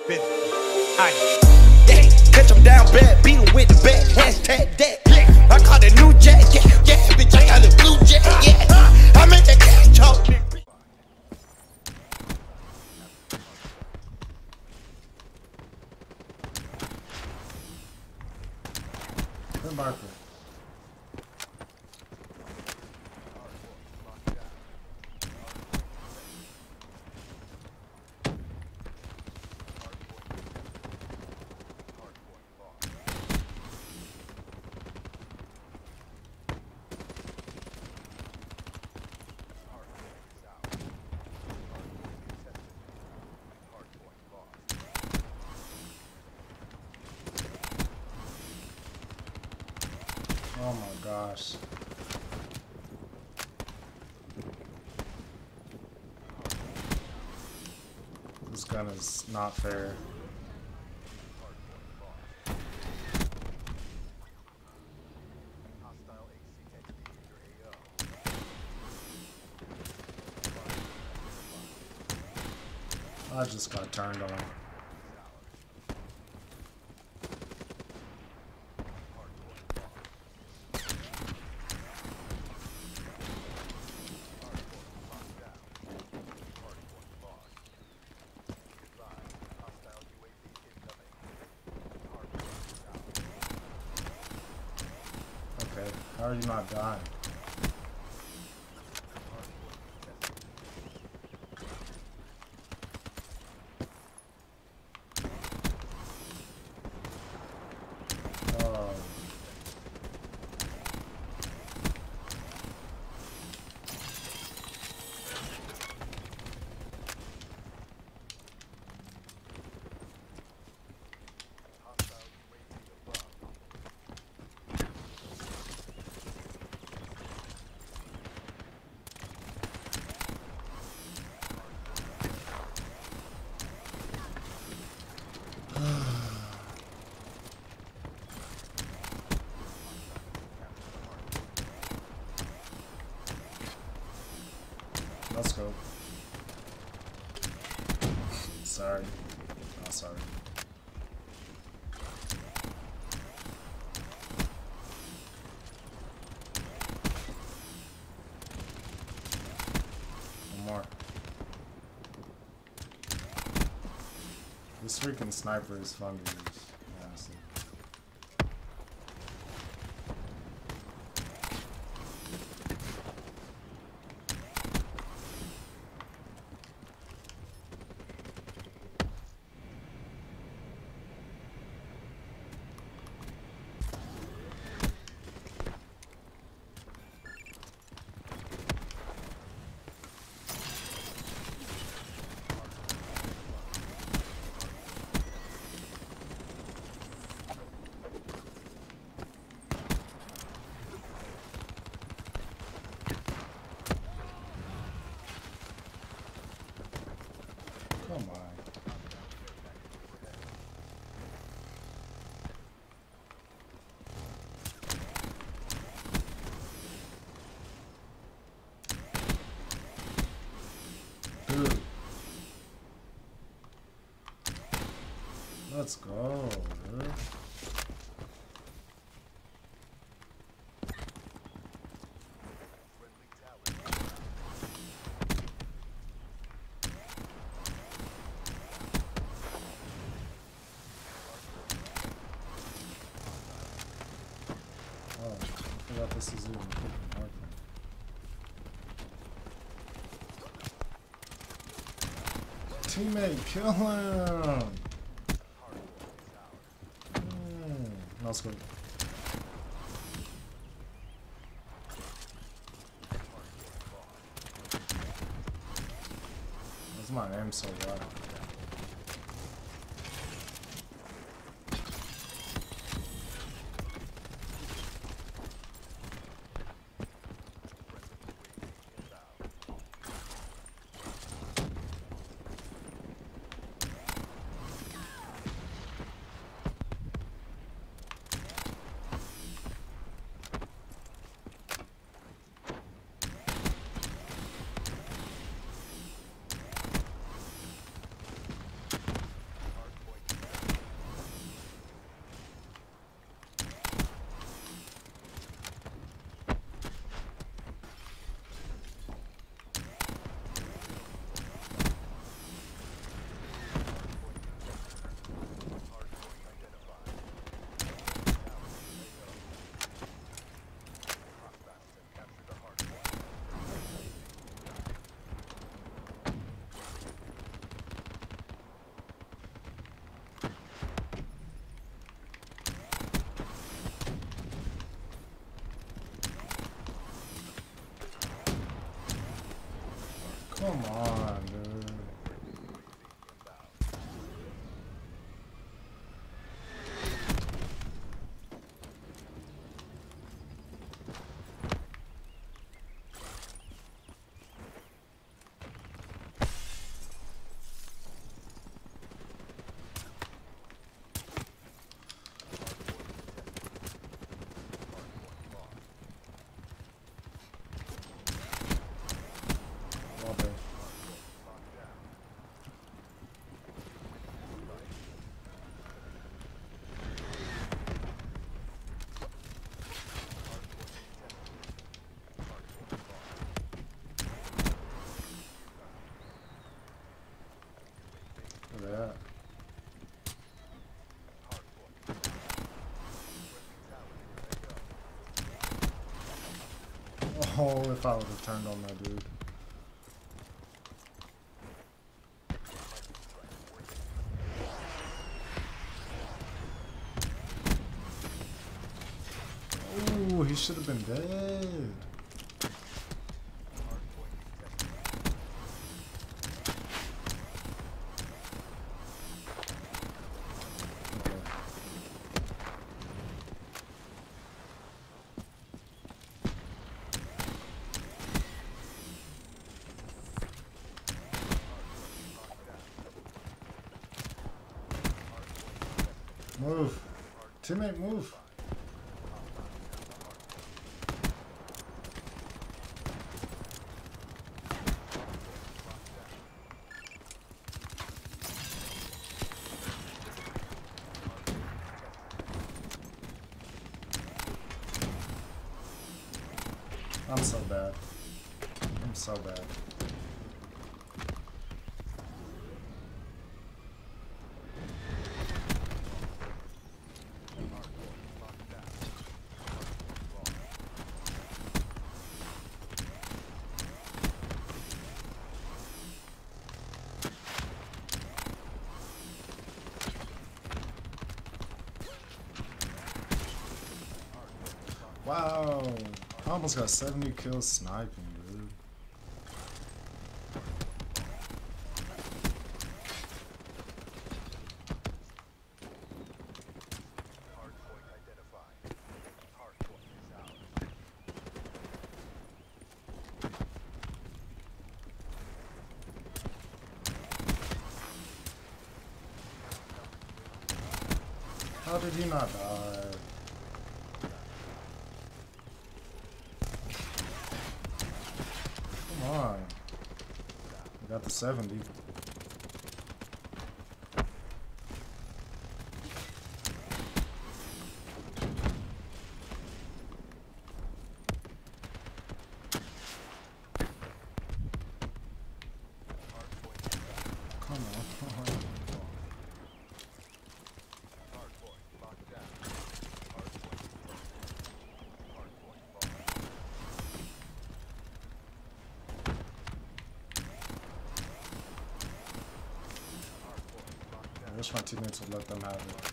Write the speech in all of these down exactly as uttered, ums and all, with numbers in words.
Aye. Yeah, catch him down bad, beat him with the bat, hashtag that. Yeah. I caught a new jack, yeah, yeah, bitch, I got a blue jack, yeah. I make that cash talk. Good marker. Oh my gosh. This gun is not fair. I just got turned on. Okay, how are you not dying? Oh. Let's go. Sorry. Oh, sorry. One more. This freaking sniper is fun to use, honestly. Come on. Dude. Let's go, dude. Oh, I forgot this is even freaking hard. Teammate, kill him! Mm, no scope. Why's my aim so low? Oh, if I would have turned on that dude. Oh, he should have been dead. Move. Teammate, move. I'm so bad. I'm so bad. Wow, I almost got seventy kills sniping, dude. How did he not die? Come on. We got the seventy. Come on. I wish my teammates would let them have it.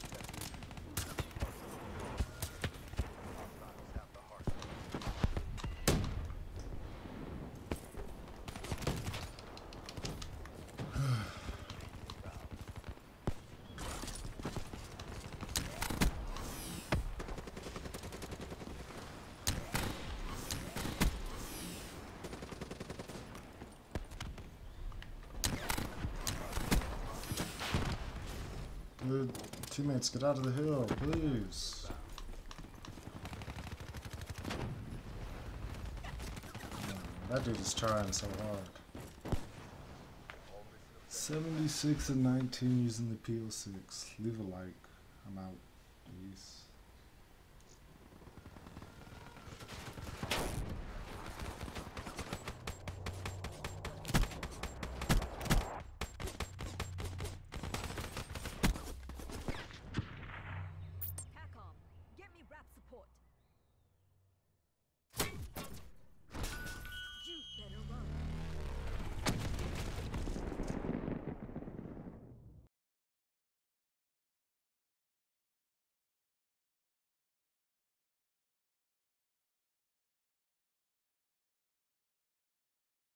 Dude, teammates, get out of the hill, please. That dude is trying so hard. seventy-six and nineteen using the P O six. Leave a like. I'm out. Peace.